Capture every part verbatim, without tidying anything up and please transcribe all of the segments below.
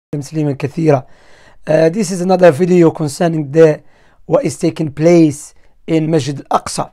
تسليما كثيرا. Uh, this is another video concerning the what is taking place in Masjid al-Aqsa.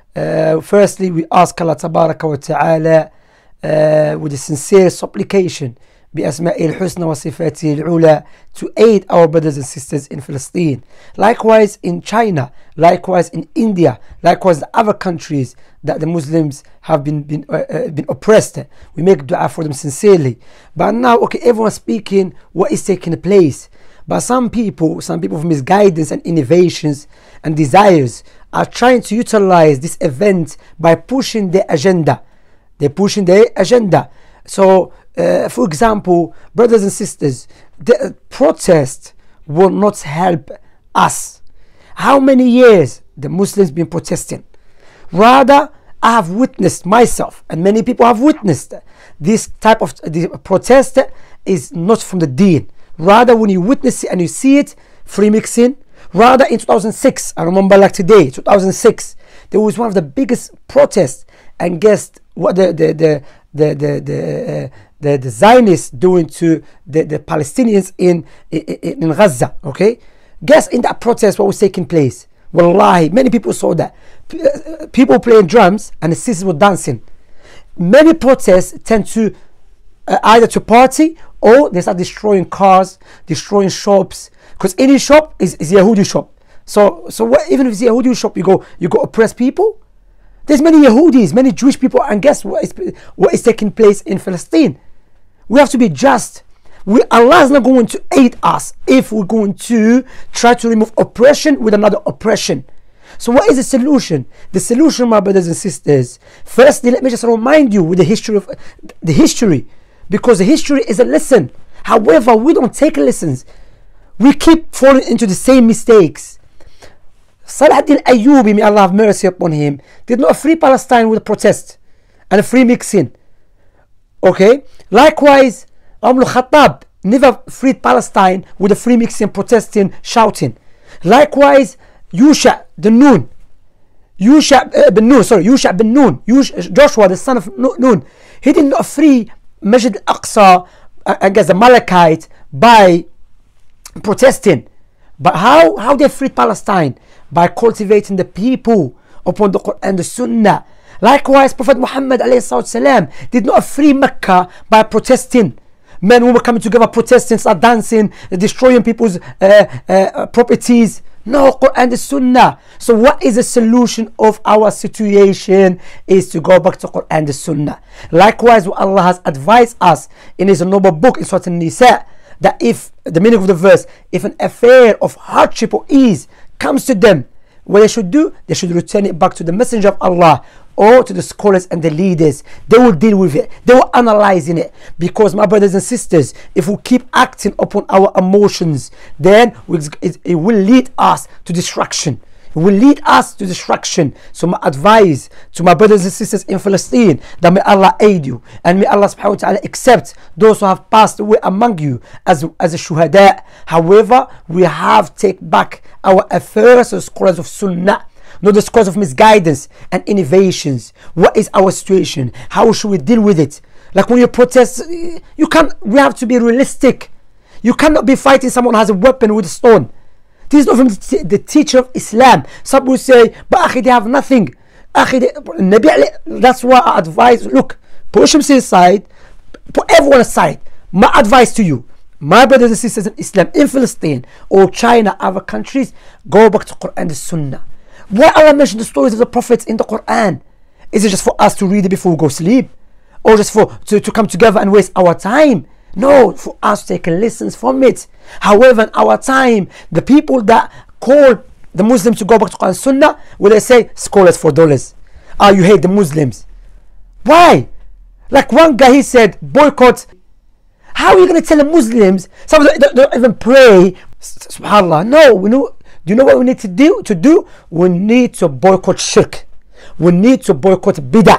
Uh, firstly, we ask Allah Tabaraka wa Ta'ala uh, with a sincere supplication بأسمائه الحسنى وصفاته العلى to aid our brothers and sisters in Palestine. Likewise in China, likewise in India, likewise in other countries that the Muslims have been been, uh, uh, been oppressed. We make dua for them sincerely. But now, okay, everyone's speaking what is taking place. But some people, some people with misguidance and innovations and desires are trying to utilize this event by pushing their agenda. They're pushing their agenda. So, uh, for example, brothers and sisters, the protest will not help us. How many years the Muslims been protesting? Rather, I have witnessed myself, and many people have witnessed this type of the protest is not from the deen. Rather, when you witness it and you see it, free mixing. Rather, in two thousand six, I remember like today, two thousand six, there was one of the biggest protests, and guess what the the the the the the, uh, the, the Zionists doing to the, the Palestinians in, in in Gaza. Okay, guess in that protest what was taking place. Wallahi, many people saw that. P uh, people playing drums and the sisters were dancing. Many protests tend to uh, either to party or they start destroying cars, destroying shops. Because any shop is, is Yahudi shop. So so what, even if it's a Yahudi shop, you go you go oppress people. There's many Yahudis, many Jewish people, and guess what is what is taking place in Palestine? We have to be just. We, Allah is not going to aid us if we're going to try to remove oppression with another oppression. So what is the solution? The solution, my brothers and sisters, firstly, let me just remind you with the history of the history, because the history is a lesson. However, we don't take lessons. We keep falling into the same mistakes. Salah ad-Din Ayyubi, may Allah have mercy upon him, did not free Palestine with a protest and a free mixing. Okay? Likewise, Umar al-Khattab never freed Palestine with a free mixing, protesting, shouting. Likewise, Yusha the Nun, Yusha uh, bin Nun, sorry, Yusha bin Nun, Yusha, Joshua the son of Nun, he did not free Masjid al-Aqsa uh, against the Malachite by protesting. But how how they freed Palestine? By cultivating the people upon the Quran and the Sunnah. Likewise, Prophet Muhammad alayhi salam did not free Mecca by protesting. Men who were coming together protesting, start dancing, destroying people's uh, uh, properties. No, Quran and the Sunnah. So what is the solution of our situation? Is to go back to Quran and the Sunnah. Likewise, what Allah has advised us in his noble book in Surah An-Nisa, that if, the meaning of the verse, if an affair of hardship or ease comes to them, what they should do, they should return it back to the Messenger of Allah or to the scholars and the leaders. They will deal with it. They will analyze in it. Because my brothers and sisters, if we keep acting upon our emotions, then it will lead us to destruction. It will lead us to destruction. So my advice to my brothers and sisters in Palestine, that may Allah aid you, and may Allah subhanahu wa ta'ala accept those who have passed away among you as, as a shuhada. However, we have to take back our affairs as scholars of Sunnah, not the scholars of misguidance and innovations. What is our situation? How should we deal with it? Like when you protest, you can't, we have to be realistic. You cannot be fighting someone who has a weapon with a stone. This is not from the, the teacher of Islam. Some will say, but akhi, they have nothing. Akhi, they, that's why I advise, look, push them aside, put everyone aside. My advice to you, my brothers and sisters in Islam, in Palestine or China, other countries, go back to Quran and the Sunnah. Why Allah mentioned the stories of the prophets in the Quran? Is it just for us to read it before we go sleep? Or just for to, to come together and waste our time? No, for us to take lessons from it. However, in our time, the people that call the Muslims to go back to Quran and Sunnah, will they say, scholars for dollars. Ah, you hate the Muslims. Why? Like one guy, he said, boycott. How are you going to tell the Muslims? Some of them don't, don't even pray. SubhanAllah. No, we know. Do you know what we need to do? To do? We need to boycott shirk. We need to boycott bid'ah.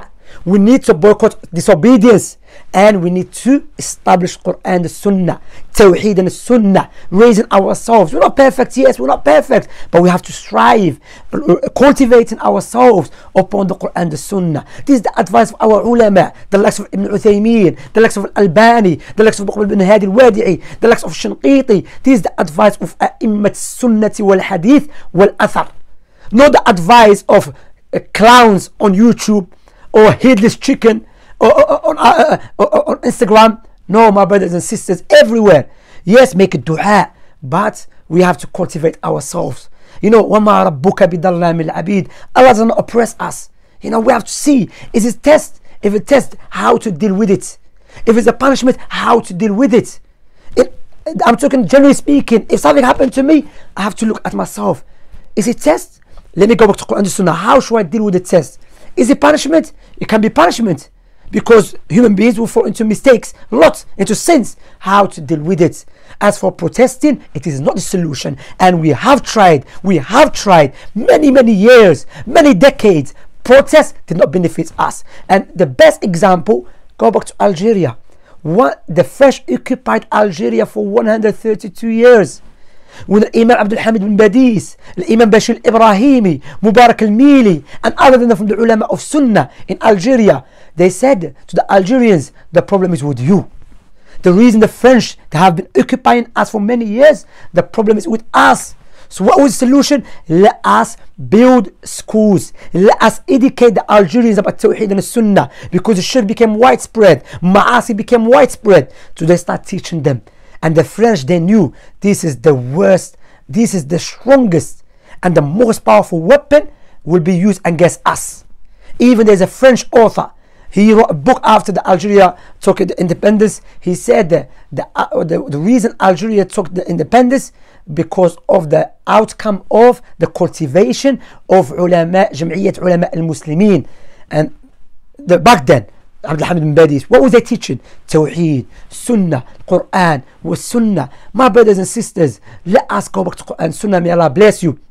We need to boycott disobedience, and we need to establish Quran and Sunnah, Tawheed and Sunnah, raising ourselves. We're not perfect, yes, we're not perfect, but we have to strive, cultivating ourselves upon the Quran and the Sunnah. This is the advice of our ulama, the likes of Ibn Uthaymeen, the likes of Al-Albani, the likes of Muqbil bin Hadi Al-Wadi'i, the likes of Shinqiti. This is the advice of A'immat Sunnati wal Hadith wal Athar. Not the advice of uh, clowns on YouTube or headless chicken or, or, or, uh, or, or on Instagram. No, my brothers and sisters, everywhere. Yes, make a dua, but we have to cultivate ourselves. You know, وَمَا رَبُّكَ بِضَلَّامِ الْعَبِيدِ. Allah doesn't oppress us. You know, we have to see, is it test? If it test, how to deal with it. If it's a punishment, how to deal with it. it I'm talking generally speaking. If something happened to me, I have to look at myself. Is it test? Let me go back to Quran and Sunnah. How should I deal with the test? Is it punishment? It can be punishment, because human beings will fall into mistakes, lots, into sins. How to deal with it? As for protesting, it is not the solution. And we have tried, we have tried many, many years, many decades. Protest did not benefit us. And the best example, go back to Algeria. What, the French occupied Algeria for one hundred thirty-two years. When Imam Abdul Hamid bin Badis, Imam Bashir Ibrahimi, Mubarak al-Mili, and other than them from the ulama of Sunnah in Algeria, they said to the Algerians, the problem is with you. The reason the French have been occupying us for many years, the problem is with us. So what was the solution? Let us build schools. Let us educate the Algerians about Tawheed and Sunnah, because the shirk became widespread, Ma'asi became widespread. So they start teaching them. And the French, they knew this is the worst, this is the strongest and the most powerful weapon will be used against us. Even there's a French author, he wrote a book after the Algeria took the independence. He said that the, uh, the, the reason Algeria took the independence because of the outcome of the cultivation of ulama, Jam'iyyat Ulama al-Muslimin. And the, back then, Abdul Hamid bin Badis, what was they teaching? Tawheed, Sunnah, Quran, was Sunnah. My brothers and sisters, let us go back to Quran, Sunnah. May Allah bless you.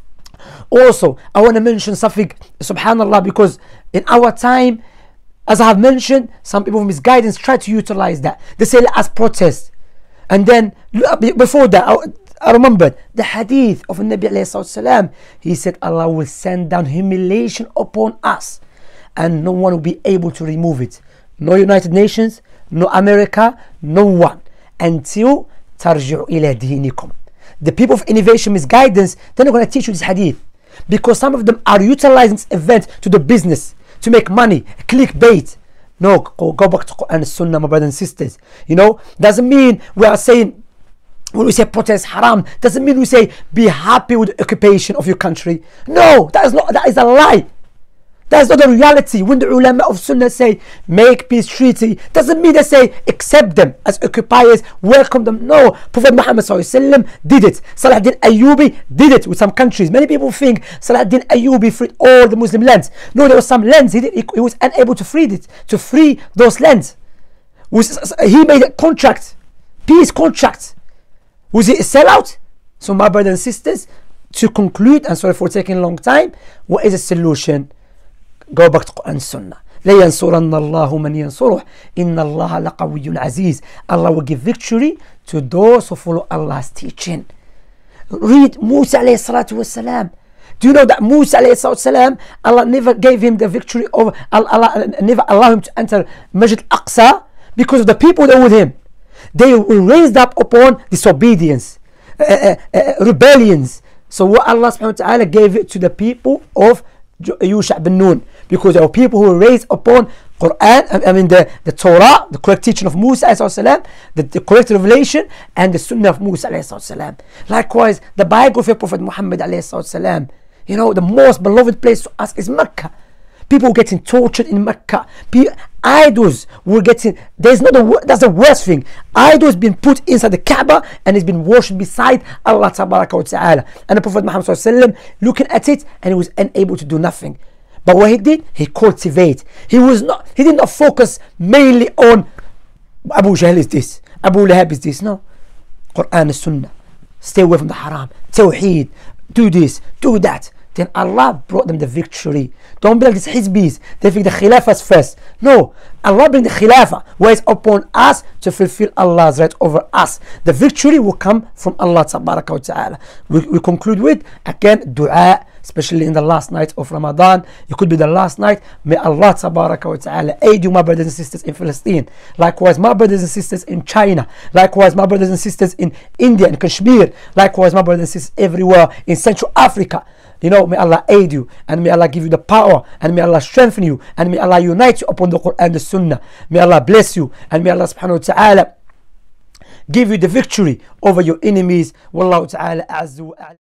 Also, I want to mention something, subhanallah, because in our time, as I have mentioned, some people from misguidance try to utilize that. They say, let us protest. And then, before that, I, I remembered the hadith of the Nabi alayhi salam. He said, Allah will send down humiliation upon us, and no one will be able to remove it. No United Nations, no America, no one. Until tarji'u ila dinikum. The people of innovation, misguidance, they're not going to teach you this hadith, because some of them are utilizing this event to the business, to make money, clickbait. No, go, go back to Quran and Sunnah, my brothers and sisters. You know, doesn't mean we are saying, when we say protest haram, doesn't mean we say be happy with the occupation of your country. No, that is not, that is a lie. That's not the reality. When the ulama of Sunnah say make peace treaty, doesn't mean they say accept them as occupiers, welcome them. No, Prophet Muhammad sallallahu alaihi wasallam did it. Salah ad-Din Ayyubi did it with some countries. Many people think Salah ad-Din Ayyubi freed all the Muslim lands. No, there were some lands he did, he, he was unable to free it, to free those lands. Was, he made a contract, peace contract. Was it a sellout? So my brothers and sisters, to conclude, and sorry for taking a long time, what is the solution? Go back to Quran Sunnah. لَيَنْصُرَنَّ اللَّهُ مَنْ يَنْصُرُهُ إِنَّ اللَّهَ لَقَوِيٌّ عَزِيزٌ. Allah will give victory to those who follow Allah's teaching. Read Musa alayhi salatu wasalam. Do you know that Musa alayhi salatu wasalam, Allah never gave him the victory over, Allah never allowed him to enter Masjid al-Aqsa because of the people that were with him. They were raised up upon disobedience, uh, uh, uh, rebellions. So what Allah subhanahu wa ta'ala gave it to the people of Yusha bin Nun, because there were people who were raised upon Quran, I mean the, the Torah, the correct teaching of Musa alayhi salam, the, the correct revelation, and the Sunnah of Musa alayhi salam. Likewise, the biography of Prophet Muhammad alayhi salam. You know, the most beloved place to us is Mecca. People were getting tortured in Mecca. People, idols were getting, there's not the, that's the worst thing. Idols being put inside the Kaaba and it's been worshipped beside Allah tabaraka wa ta'ala. And the Prophet Muhammad sallallahu alaihi wasallam looking at it, and he was unable to do nothing. But what he did, he cultivated. He was not, he did not focus mainly on Abu Jahl is this, Abu Lahab is this. No. Quran and Sunnah. Stay away from the haram. Tawheed. Do this, do that. then Allah brought them the victory. Don't be like this Hizbis. They think the Khilafah is first. No, Allah bring the Khilafah where it's upon us to fulfill Allah's right over us. The victory will come from Allah Tabaraka wa Ta'ala. We, we conclude with, again, dua, especially in the last night of Ramadan. It could be the last night. May Allah Tabaraka wa Ta'ala aid you, my brothers and sisters in Palestine. Likewise, my brothers and sisters in China. Likewise, my brothers and sisters in India and Kashmir. Likewise, my brothers and sisters everywhere in Central Africa. You know, may Allah aid you, and may Allah give you the power, and may Allah strengthen you, and may Allah unite you upon the Quran and the Sunnah. May Allah bless you, and may Allah subhanahu wa ta'ala give you the victory over your enemies. Wallahu ta'ala azza wa